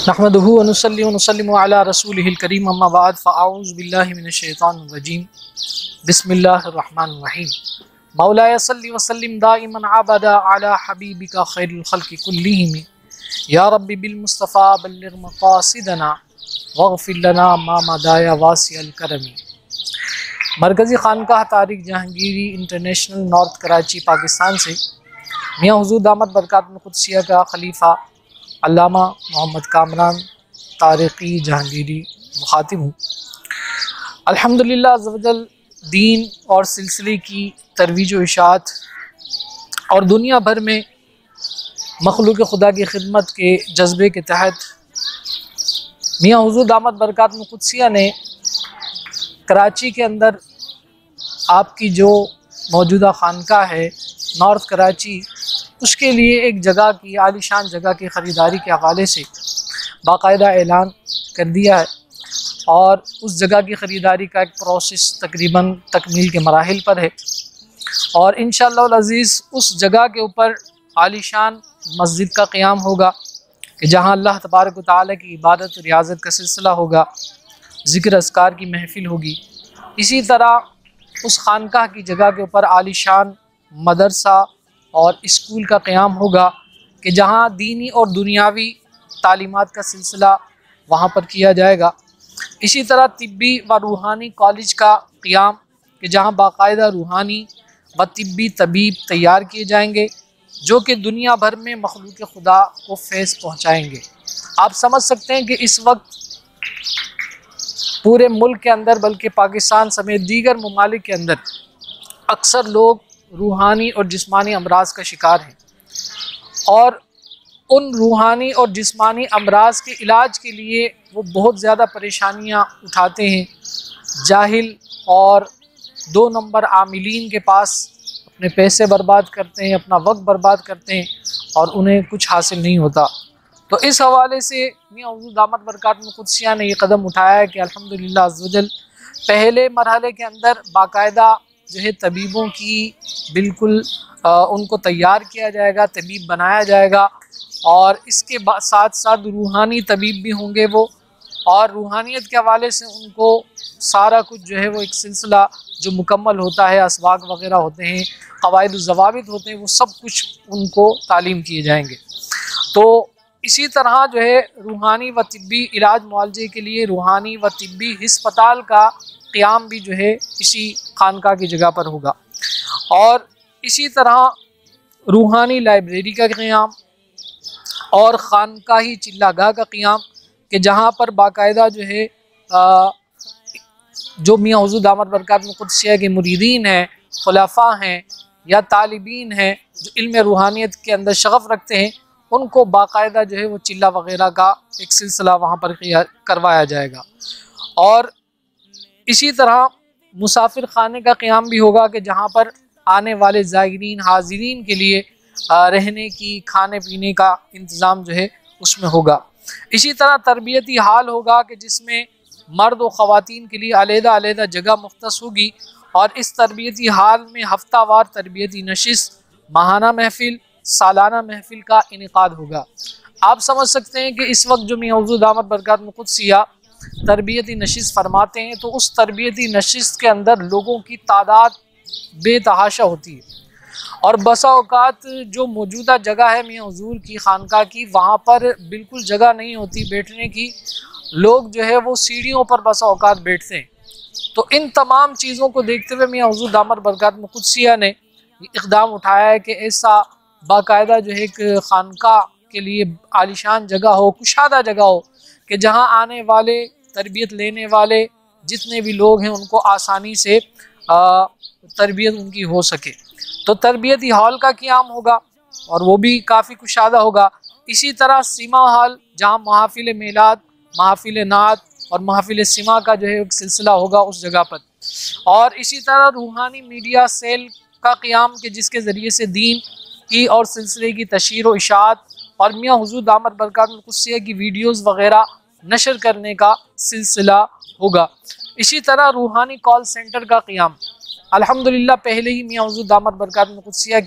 नहमदुहु व नुसल्ली व नुसल्लिमु अला रसूलिहिल करीम अम्मा बाद फ़अऊज़ु बिल्लाहि मिनश शैतानिर रजीम बिस्मिल्लाहिर रहमानिर रहीम मौलाया सल्लि व सल्लिम दाइमन अबदा अला हबीबिका खैरुल खल्क़ि कुल्लिहिम या रब्बी बिल मुस्तफ़ा बल्लिग़ मक़ासिदना वग़फ़िर लना मा मदाया वासिअल करमी। मरकज़ी खानकाह तारिक जहांगीरी इंटरनेशनल नॉर्थ कराची पाकिस्तान से मियाँ हुज़ूर दामत बरकातुहु क़ुद्सिया का खलीफा अल्लामा मोहम्मद कामरान तारिकी जहांगीरी मुखातिब हूँ। अल्हम्दुलिल्लाह अज़्ज़ व जल दीन और सिलसिले की तरवीज व इशाअत और दुनिया भर में मखलूक खुदा की खिदमत के जज्बे के तहत मियाँ हुज़ूर दामत बरकातुहु क़ुद्सिया ने कराची के अंदर आपकी जो मौजूदा खानका है नॉर्थ कराची, उसके लिए एक जगह की आलीशान जगह की ख़रीदारी के हवाले से बाकायदा ऐलान कर दिया है और उस जगह की ख़रीदारी का एक प्रोसेस तकरीबन तकमील के मराहिल पर है और इंशाअल्लाह अज़ीज़ उस जगह के ऊपर आलीशान मस्जिद का क़याम होगा कि जहाँ अल्लाह तबारक व तआला की इबादत और रियाज़त का सिलसिला होगा, ज़िक्र अस्कार की महफ़िल होगी। इसी तरह उस खानकाह की जगह के ऊपर आलीशान मदरसा और स्कूल का क़याम होगा कि जहाँ दीनी और दुनियावी तालीमात का सिलसिला वहाँ पर किया जाएगा। इसी तरह तिब्बी व रूहानी कॉलेज का क़याम कि जहाँ बाकायदा रूहानी व तिब्बी तबीब तैयार किए जाएंगे जो कि दुनिया भर में मखलूक खुदा को फैज़ पहुँचाएँगे। आप समझ सकते हैं कि इस वक्त पूरे मुल्क के अंदर बल्कि पाकिस्तान समेत दीगर ममालिक के अंदर अक्सर लोग रूहानी और जिस्मानी अमराज का शिकार हैं और उन रूहानी और जिस्मानी अमराज के इलाज के लिए वो बहुत ज़्यादा परेशानियां उठाते हैं। जाहिल और दो नंबर आमिलीन के पास अपने पैसे बर्बाद करते हैं, अपना वक्त बर्बाद करते हैं और उन्हें कुछ हासिल नहीं होता। तो इस हवाले से मियाँ हुज़ूर दामत बरकातुहु क़ुद्सिया ने ये कदम उठाया है कि अल्हम्दुलिल्लाह अज़्ज़ व जल पहले मरहले के अंदर बाकायदा जो है तबीबों की बिल्कुल उनको तैयार किया जाएगा, तबीब बनाया जाएगा और इसके साथ साथ रूहानी तबीब भी होंगे वो, और रूहानियत के हवाले से उनको सारा कुछ जो है वो एक सिलसिला जो मुकम्मल होता है, असवाक वग़ैरह होते हैं, क़वाइद ज़वाबित होते हैं, वो सब कुछ उनको तालीम किए जाएंगे। तो इसी तरह जो है रूहानी व तिब्बी इलाज मुआलजे के लिए रूहानी व तिब्बी हिस्पताल का क़याम भी जो है इसी खानका की जगह पर होगा और इसी तरह रूहानी लाइब्रेरी का क़याम और खानकाही चिल्लागाह का क़याम कि जहाँ पर बाकायदा जो है जो मियाँ हुज़ूर दामत बरकातुहु क़ुद्सिया के मुरीदीन हैं, खुलाफा हैं या तालिबीन हैं जो इल्म रूहानियत के अंदर शगफ़ रखते हैं, उनको बाकायदा जो है वो चिल्ला वग़ैरह का एक सिलसिला वहाँ पर करवाया जाएगा। और इसी तरह मुसाफिर खाने का क़याम भी होगा कि जहाँ पर आने वाले ज़ायरीन हाज़रीन के लिए रहने की खाने पीने का इंतज़ाम जो है उसमें होगा। इसी तरह तरबियती हाल होगा कि जिसमें मर्द व ख़वातीन के लिए अलग-अलग जगह मुख्तस होगी और इस तरबियती हाल में हफ्तावार तरबियती नशिस्त, माहाना महफ़िल, सालाना महफ़िल का इनेकाद होगा। आप समझ सकते हैं कि इस वक्त जो मियाँ हुज़ूर दामत बरकातुहु क़ुद्सिया तरबियती नशिस्त फरमाते हैं तो उस तरबियती नशिस्त के अंदर लोगों की तादाद बेतहाशा होती है और बसा औकात जो मौजूदा जगह है मियाँ हुज़ूर की खानका की, वहाँ पर बिल्कुल जगह नहीं होती बैठने की, लोग जो है वो सीढ़ियों पर बसा औकात बैठते हैं। तो इन तमाम चीज़ों को देखते हुए मियाँ हुज़ूर दामत बरकातुहु क़ुद्सिया ने इक़दाम उठाया है कि ऐसा बाकायदा जो है एक खानका के लिए आलीशान जगह हो, कुशादा जगह हो कि जहाँ आने वाले तरबियत लेने वाले जितने भी लोग हैं उनको आसानी से तरबियत उनकी हो सके। तो तरबियती हॉल का क़याम होगा और वो भी काफ़ी कुशादा होगा। इसी तरह सिमा हॉल जहाँ महफ़िल मीलाद, महफ़िल नात और महफ़िल सिमा का जो है एक सिलसिला होगा उस जगह पर। और इसी तरह रूहानी मीडिया सेल का क़याम कि जिसके ज़रिए से दीन की और सिलसिले की तशहीर व इशाअत और मियाँ हुज़ूर दामत बरकातुहु क़ुद्सिया की वीडियोज़ वग़ैरह नशर करने का सिलसिला होगा। इसी तरह रूहानी कॉल सेंटर का क़याम, अल्हम्दुलिल्लाह पहले ही मियाँ हुज़ूर दामत बरकातुहु क़ुद्सिया की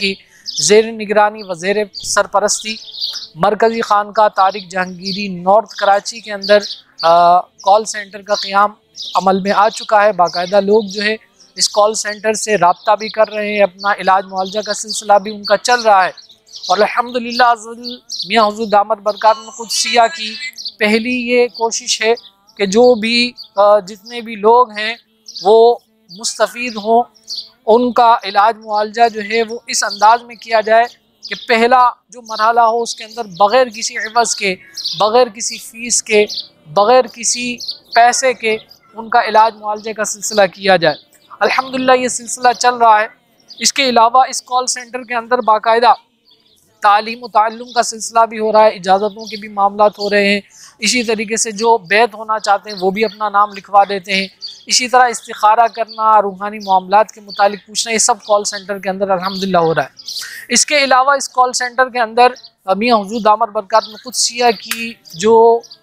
ज़ेर निगरानी व ज़ेर सरपरस्ती मरकज़ी खानका तारिक जहांगीरी नॉर्थ कराची के अंदर कॉल सेंटर का क़याम अमल में आ चुका है। बाकायदा लोग जो है इस कॉल सेंटर से रब्ता भी कर रहे हैं, अपना इलाज मुआवजा का सिलसिला भी उनका चल रहा है। और अल्हम्दुलिल्लाह मियां हुज़ूर दामत बरकातुहू क़ुद्सिया की पहली ये कोशिश है कि जो भी जितने भी लोग हैं वो मुस्तफ़ीद हों, उनका इलाज मुआवजा जो है वो इस अंदाज में किया जाए कि पहला जो मरहला हो उसके अंदर बग़ैर किसी इवज़ के, बग़ैर किसी फ़ीस के, बग़ैर किसी पैसे के उनका इलाज मुआवजे का सिलसिला किया जाए। अल्हम्दुलिल्लाह ये सिलसिला चल रहा है। इसके अलावा इस कॉल सेंटर के अंदर बाकायदा तालीम व ताल्लुम का सिलसिला भी हो रहा है, इजाज़तों के भी मामलात हो रहे हैं। इसी तरीके से जो बैत होना चाहते हैं वो भी अपना नाम लिखवा देते हैं। इसी तरह इस्तिखारा करना, रूहानी मामलात के मुतालिक पूछना, ये सब कॉल सेंटर के अंदर अल्हम्दुलिल्लाह हो रहा है। इसके अलावा इस कॉल सेंटर के अंदर मियां हुज़ूर दामत बरकातुहू क़ुद्सिया की जो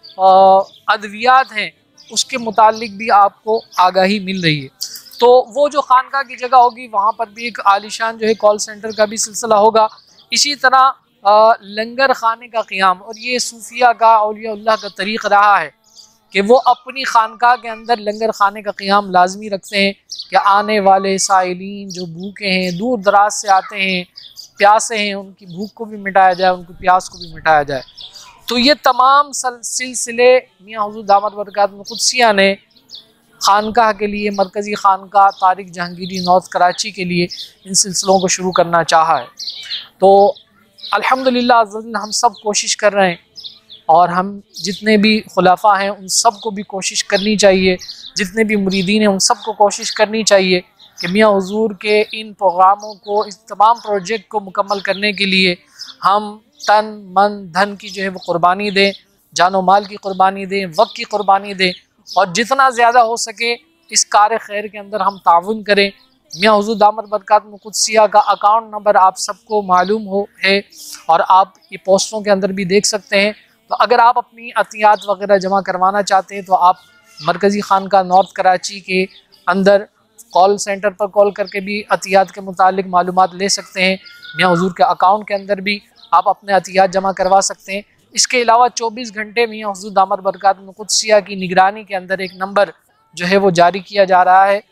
अद्वियात हैं उसके मुतालिक भी आपको आगाही मिल रही है। तो वो जो खानका की जगह होगी वहाँ पर भी एक आलिशान जो है कॉल सेंटर का भी सिलसिला होगा। इसी तरह लंगर खाने का क़याम, और ये सूफिया का, औलिया का तरीक़ रहा है कि वो अपनी खानका के अंदर लंगर खाने का क़याम लाजमी रखते हैं कि आने वाले साइलीन जो भूखे हैं, दूर दराज से आते हैं, प्यासे हैं, उनकी भूख को भी मिटाया जाए, उनकी प्यास को भी मिटाया जाए। तो ये तमाम सिलसिले मियां हुज़ूर दामत बरकातुहू क़ुद्सिया ने खानका के लिए, मरकज़ी खानका तारिक जहांगीरी नॉर्थ कराची के लिए इन सिलसिलों को शुरू करना चाहा है। तो अल्हम्दुलिल्लाह हम सब कोशिश कर रहे हैं, और हम जितने भी खुलाफा हैं उन सब को भी कोशिश करनी चाहिए, जितने भी मुरीदीन हैं उन सब को कोशिश करनी चाहिए कि मियां हुज़ूर के इन प्रोग्रामों को, इस तमाम प्रोजेक्ट को मुकम्मल करने के लिए हम तन मन धन की जो है वो कुर्बानी दें, जानो माल की कुर्बानी दें, वक्त की कुर्बानी दें, और जितना ज़्यादा हो सके इस कार खैर के अंदर हम ताउन करें। मियां हुज़ूर दामत बरकातुहू क़ुद्सिया का अकाउंट नंबर आप सबको मालूम है, और आप ये पोस्टों के अंदर भी देख सकते हैं। तो अगर आप अपनी अतियात वगैरह जमा करवाना चाहते हैं तो आप मरकज़ी खानका नॉर्थ कराची के अंदर कॉल सेंटर पर कॉल करके भी अतियात के मुतालिक मालूमात ले सकते हैं। मियां हुज़ूर के अकाउंट के अंदर भी आप अपने अतियात जमा करवा सकते हैं। इसके अलावा 24 घंटे मियां हुज़ूर दामत बरकातुहू क़ुद्सिया की निगरानी के अंदर एक नंबर जो है वो जारी किया जा रहा है,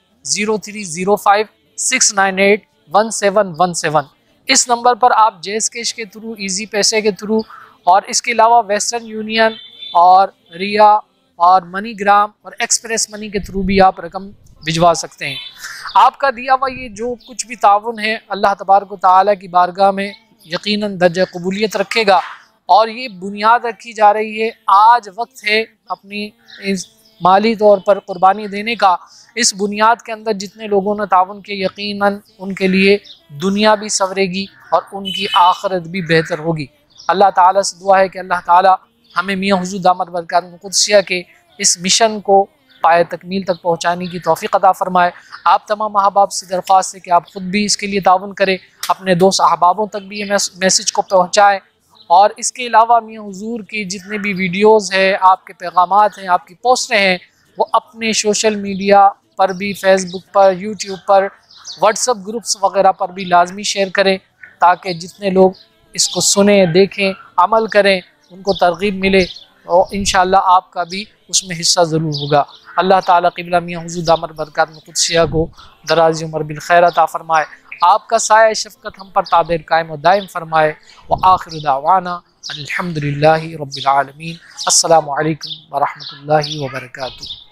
0305-698-1717। इस नंबर पर आप जैज़ कैश के थ्रू, ईजी पैसे के थ्रू, और इसके अलावा वेस्टर्न यूनियन और रिया और मनीग्राम और एक्सप्रेस मनी के थ्रू भी आप रकम भिजवा सकते हैं। आपका दिया हुआ ये जो कुछ भी ताउन है अल्लाह तबारक व तआला की बारगाह में यकीनन दर्जा कबूलियत रखेगा, और ये बुनियाद रखी जा रही है। आज वक्त है अपनी इस माली तौर पर कुर्बानी देने का। इस बुनियाद के अंदर जितने लोगों ने ताउन किया, यकीनन उनके लिए दुनिया भी संवरेगी और उनकी आखिरत भी बेहतर होगी। अल्लाह ताला से दुआ है कि अल्लाह ताला हमें मियां हुज़ूर दामत बरकातुहू क़ुद्सिया के इस मिशन को पाए तकमील तक पहुँचाने की तौफ़ीक़ अता फ़रमाए। आप तमाम अहबाब से दरख्वास्त है कि आप ख़ुद भी इसके लिए ताउन करें, अपने दोस्त अहबाबों तक भी ये मैसेज को पहुँचाएँ। और इसके अलावा मियां हुज़ूर की जितने भी वीडियोज़ हैं, आपके पैगामात हैं, आपकी पोस्टें हैं, वो अपने सोशल मीडिया पर भी, फेसबुक पर, यूट्यूब पर, व्हाट्सएप ग्रुप्स वगैरह पर भी लाजमी शेयर करें, ताकि जितने लोग इसको सुने, देखें, अमल करें, उनको तरगीब मिले, और इंशाअल्लाह आपका भी उसमें हिस्सा ज़रूर होगा। अल्लाह ताला क़िबला मियां हुज़ूर दामत बरकातुहू क़ुद्सिया को दराज़ी उम्र बिल खैर अता फ़रमाए, आपका साया शफ़क़त हम पर तादेर कायम व दायम फ़रमाए। व आखिर दावाना अल्हम्दुलिल्लाहि रब्बिल आलमीन। अस्सलामु अलैकुम व रहमतुल्लाहि व बरकातुहू।